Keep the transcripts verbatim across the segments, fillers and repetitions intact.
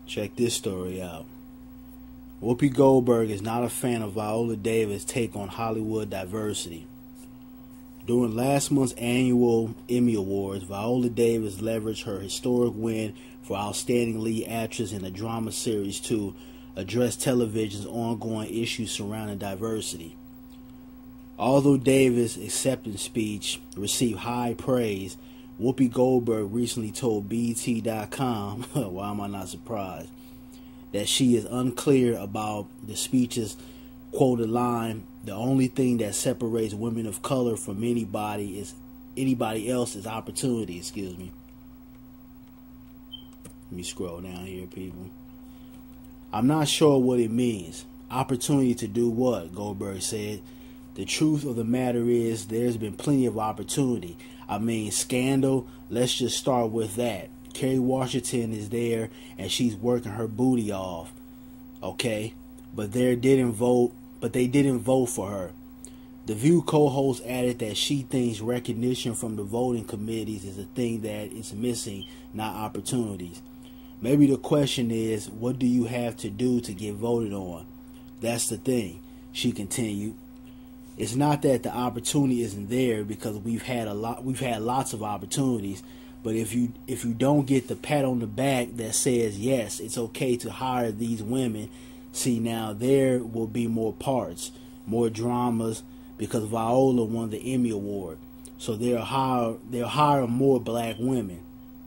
Check this story out. Whoopi Goldberg is not a fan of Viola Davis' take on Hollywood diversity. During last month's annual Emmy Awards, Viola Davis leveraged her historic win for Outstanding Lead Actress in a Drama Series to address television's ongoing issues surrounding diversity. Although Davis' acceptance speech received high praise, Whoopi Goldberg recently told B E T dot com, why am I not surprised, that she is unclear about the speech's quoted line, "The only thing that separates women of color from anybody is anybody else's opportunity." Excuse me. Let me scroll down here, people. "I'm not sure what it means. Opportunity to do what?" Goldberg said. "The truth of the matter is there's been plenty of opportunity. I mean, scandal, let's just start with that. Kerry Washington is there and she's working her booty off. Okay? But they didn't vote, but they didn't vote for her." The View co-host added that she thinks recognition from the voting committees is a thing that is missing, not opportunities. "Maybe the question is, what do you have to do to get voted on? That's the thing," she continued. "It's not that the opportunity isn't there, because we've had a lot we've had lots of opportunities, but if you if you don't get the pat on the back that says yes, it's okay to hire these women, see, now there will be more parts, more dramas, because Viola won the Emmy Award. So they'll hire they'll hire more black women."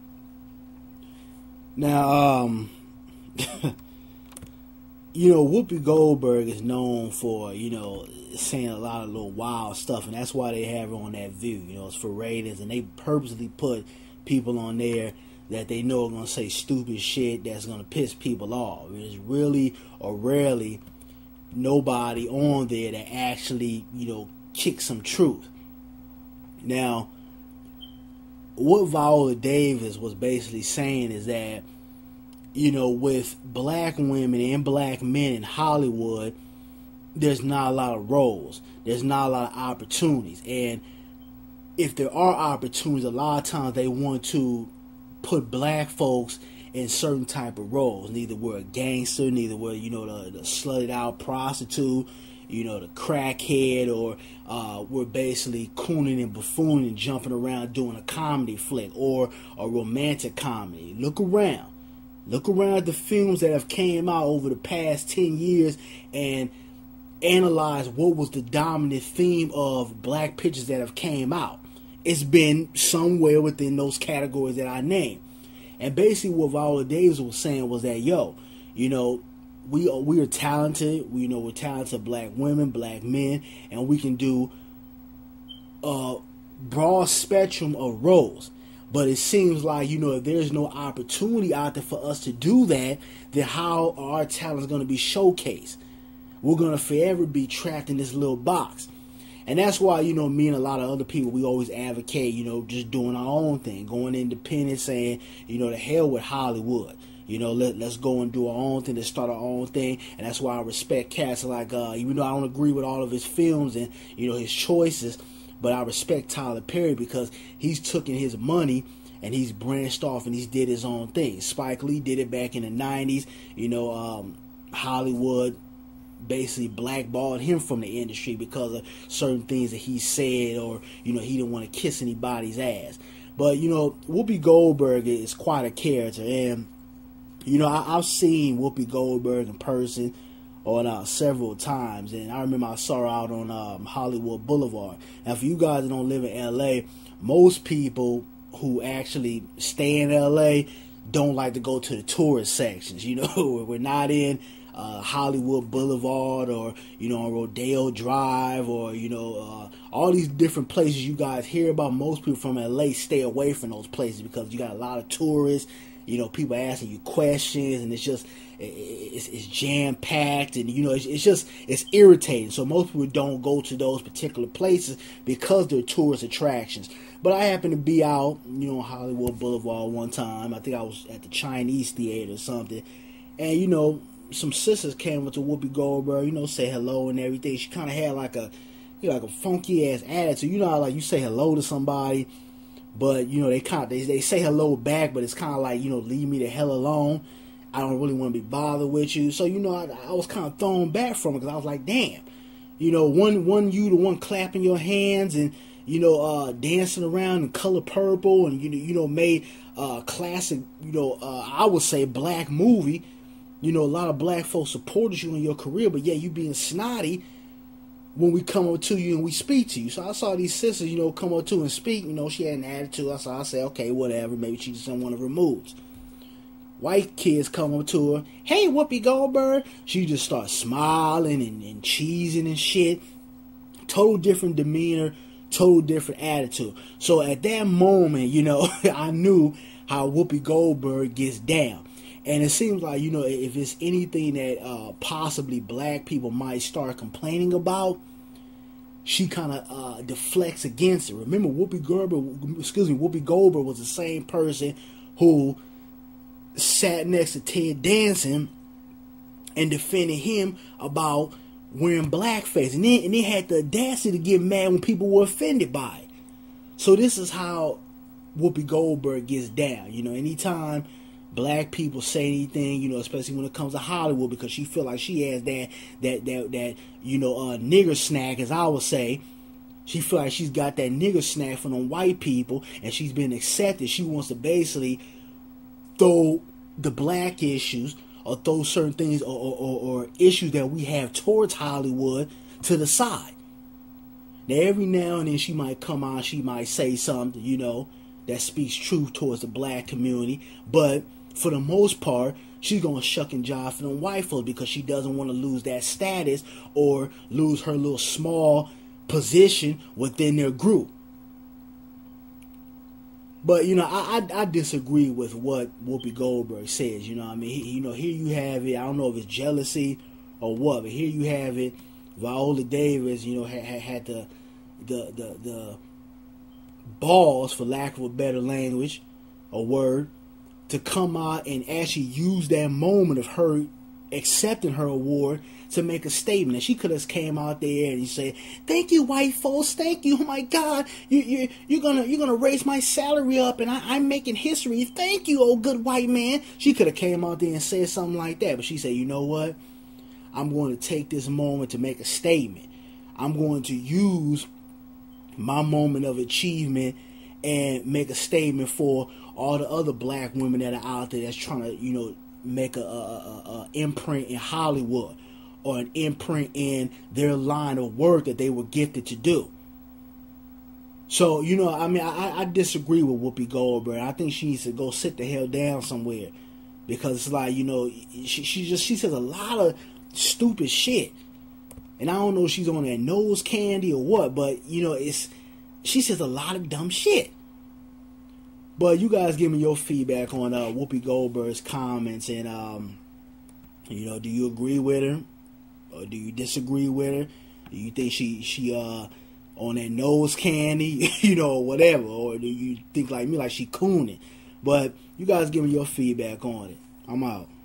Now, um you know, Whoopi Goldberg is known for, you know, saying a lot of little wild stuff, and that's why they have her on that View. You know, it's for ratings, and they purposely put people on there that they know are going to say stupid shit that's going to piss people off. There's really or rarely nobody on there that actually, you know, kicks some truth. Now, what Viola Davis was basically saying is that, you know, with black women and black men in Hollywood, there's not a lot of roles. There's not a lot of opportunities. And if there are opportunities, a lot of times they want to put black folks in certain type of roles. Neither we're a gangster, neither we're, you know, the, the slutted out prostitute, you know, the crackhead, or uh, we're basically cooning and buffooning and jumping around doing a comedy flick or a romantic comedy. Look around. Look around at the films that have came out over the past ten years and analyze what was the dominant theme of black pictures that have came out. It's been somewhere within those categories that I named. And basically what Viola Davis was saying was that, yo, you know, we are, we are talented. We, you know, we're talented black women, black men, and we can do a broad spectrum of roles. But it seems like, you know, if there's no opportunity out there for us to do that, then how are our talents going to be showcased? We're going to forever be trapped in this little box. And that's why, you know, me and a lot of other people, we always advocate, you know, just doing our own thing, going independent, saying, you know, the hell with Hollywood. You know, let, let's go and do our own thing, let's start our own thing. And that's why I respect cats like, uh, even though I don't agree with all of his films and, you know, his choices, but I respect Tyler Perry because he's taken his money and he's branched off and he's did his own thing. Spike Lee did it back in the nineties. You know, um, Hollywood basically blackballed him from the industry because of certain things that he said, or, you know, he didn't want to kiss anybody's ass. But, you know, Whoopi Goldberg is quite a character. And, you know, I, I've seen Whoopi Goldberg in person on uh, several times, and I remember I saw her out on um, Hollywood Boulevard. Now, for you guys that don't live in L A, most people who actually stay in L A don't like to go to the tourist sections. You know, we're not in uh, Hollywood Boulevard, or, you know, on Rodeo Drive, or, you know, uh, all these different places you guys hear about. Most people from L A stay away from those places because you got a lot of tourists. You know, people asking you questions, and it's just, it's, it's jam-packed, and, you know, it's, it's just, it's irritating. So most people don't go to those particular places because they're tourist attractions. But I happened to be out, you know, on Hollywood Boulevard one time. I think I was at the Chinese Theater or something. And, you know, some sisters came up to Whoopi Goldberg, you know, say hello and everything. She kind of had like a, you know, like a funky-ass attitude. You know how, like, you say hello to somebody, but, you know, they kind of, they, they say hello back, but it's kind of like, you know, leave me the hell alone. I don't really want to be bothered with you. So, you know, I, I was kind of thrown back from it because I was like, damn. You know, one one you, the one clapping your hands and, you know, uh, dancing around in color purple and, you know, you know made uh, classic, you know, uh, I would say black movie. You know, a lot of black folks supported you in your career, but yeah, you being snotty when we come up to you and we speak to you. So I saw these sisters, you know, come up to and speak. You know, she had an attitude. I saw, I said, okay, whatever. Maybe she just in one of her moods. White kids come up to her. Hey, Whoopi Goldberg. She just starts smiling and, and cheesing and shit. Total different demeanor. Total different attitude. So at that moment, you know, I knew how Whoopi Goldberg gets down. And it seems like, you know, if it's anything that uh, possibly black people might start complaining about, she kind of uh, deflects against it. Remember, Whoopi Goldberg, excuse me, Whoopi Goldberg was the same person who sat next to Ted Danson and defended him about wearing blackface, and then and they had the audacity to get mad when people were offended by it. So this is how Whoopi Goldberg gets down. You know, anytime black people say anything, you know, especially when it comes to Hollywood, because she feel like she has that that that that you know uh, nigger snack, as I would say. She feel like she's got that nigger snack from the white people, and she's been accepted. She wants to basically throw the black issues or throw certain things or, or, or, or issues that we have towards Hollywood to the side. Now, every now and then she might come out, she might say something, you know, that speaks truth towards the black community, but for the most part, she's going to shuck and jive for them white folks because she doesn't want to lose that status or lose her little small position within their group. But, you know, I, I I disagree with what Whoopi Goldberg says. You know what I mean? He, you know, here you have it. I don't know if it's jealousy or what, but here you have it. Viola Davis, you know, had, had the, the, the, the balls, for lack of a better language, a word, to come out and actually use that moment of her accepting her award to make a statement. And she could have came out there and said, "Thank you, white folks. Thank you. Oh my God, you you you're gonna you're gonna raise my salary up, and I, I'm making history. Thank you, oh good white man." She could have came out there and said something like that, but she said, "You know what? I'm going to take this moment to make a statement. I'm going to use my moment of achievement and make a statement for all the other black women that are out there that's trying to, you know, make a, a, a, a imprint in Hollywood or an imprint in their line of work that they were gifted to do." So, you know, I mean, I, I disagree with Whoopi Goldberg. I think she needs to go sit the hell down somewhere, because it's like, you know, she, she just she says a lot of stupid shit, and I don't know if she's on that nose candy or what, but you know, it's she says a lot of dumb shit. But you guys give me your feedback on uh, Whoopi Goldberg's comments, and um, you know, do you agree with her or do you disagree with her? Do you think she she uh on that nose candy, you know, or whatever, or do you think like me, like she cooning? But you guys give me your feedback on it. I'm out.